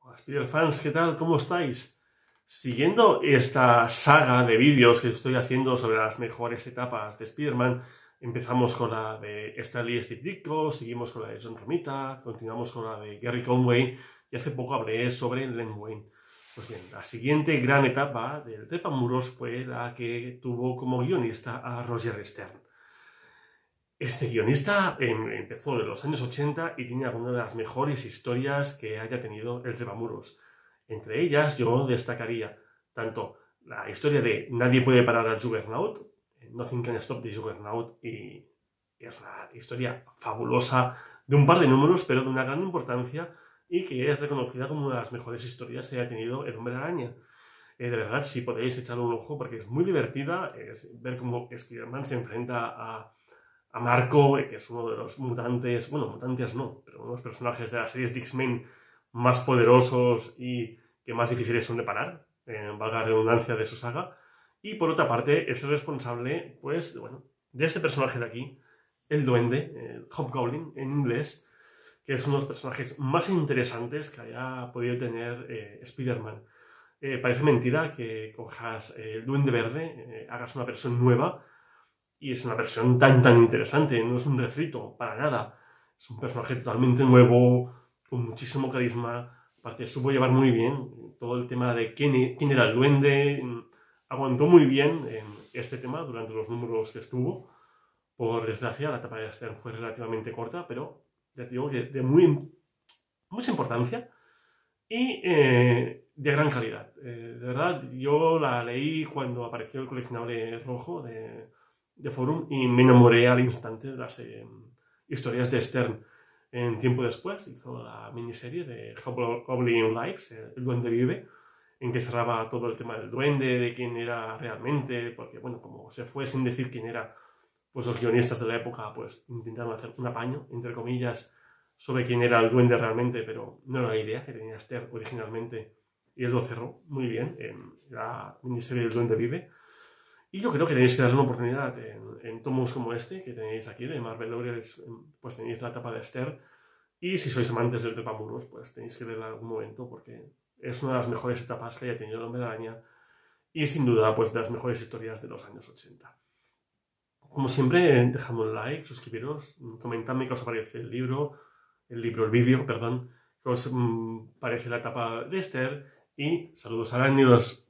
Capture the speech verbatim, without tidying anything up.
Spider-Fans, ¿qué tal? ¿Cómo estáis? Siguiendo esta saga de vídeos que estoy haciendo sobre las mejores etapas de Spider-Man, empezamos con la de Stan Lee y Steve Ditko, seguimos con la de John Romita, continuamos con la de Gary Conway y hace poco hablé sobre Len Wein. Pues bien, la siguiente gran etapa del Trepamuros fue la que tuvo como guionista a Roger Stern. Este guionista eh, empezó en los años ochenta y tiene algunas de las mejores historias que haya tenido el Trepamuros. Entre ellas yo destacaría tanto la historia de Nadie puede parar al Juggernaut, Nothing Can Stop the Juggernaut, y es una historia fabulosa de un par de números, pero de una gran importancia y que es reconocida como una de las mejores historias que haya tenido el Hombre Araña. Eh, de verdad, si podéis echarle un ojo porque es muy divertida, es ver cómo Spider-Man se enfrenta a a Marco, que es uno de los mutantes, bueno, mutantes no, pero uno de los personajes de las series de X-Men más poderosos y que más difíciles son de parar, eh, valga la redundancia de su saga. Y por otra parte, es el responsable, pues, bueno, de este personaje de aquí, el Duende, el Hobgoblin en inglés, que es uno de los personajes más interesantes que haya podido tener eh, Spider-Man. Eh, parece mentira que cojas eh, el Duende Verde, eh, hagas una versión nueva, y es una versión tan tan interesante, no es un refrito, para nada. Es un personaje totalmente nuevo, con muchísimo carisma. Aparte, supo llevar muy bien todo el tema de quién, quién era el duende. Aguantó muy bien en este tema durante los números que estuvo. Por desgracia, la etapa de Stern fue relativamente corta, pero ya te digo que de muy, mucha importancia y eh, de gran calidad. Eh, de verdad, yo la leí cuando apareció el coleccionable rojo de... de Forum y me enamoré al instante de las eh, historias de Stern. En tiempo después hizo la miniserie de Hobgoblin Lives, El Duende Vive, en que cerraba todo el tema del duende, de quién era realmente, porque bueno, como se fue sin decir quién era, pues los guionistas de la época pues intentaron hacer un apaño, entre comillas, sobre quién era el duende realmente, pero no era la idea que tenía Stern originalmente, y él lo cerró muy bien en la miniserie del Duende Vive. Y yo creo que tenéis que darle una oportunidad en, en tomos como este, que tenéis aquí, de Marvel Laureals, pues tenéis la etapa de Stern. Y si sois amantes del Trepamuros, pues tenéis que verla en algún momento, porque es una de las mejores etapas que haya tenido el Hombre Araña y sin duda, pues de las mejores historias de los años ochenta. Como siempre, dejadme un like, suscribiros, comentadme qué os parece el libro, el libro, el vídeo, perdón, qué os mmm, parece la etapa de Stern y saludos arácnidos.